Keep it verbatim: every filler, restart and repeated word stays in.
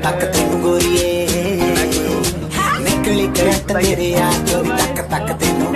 तक तेनू गोरीए निकली करंट तेरे यार चोरी तक तक तेनू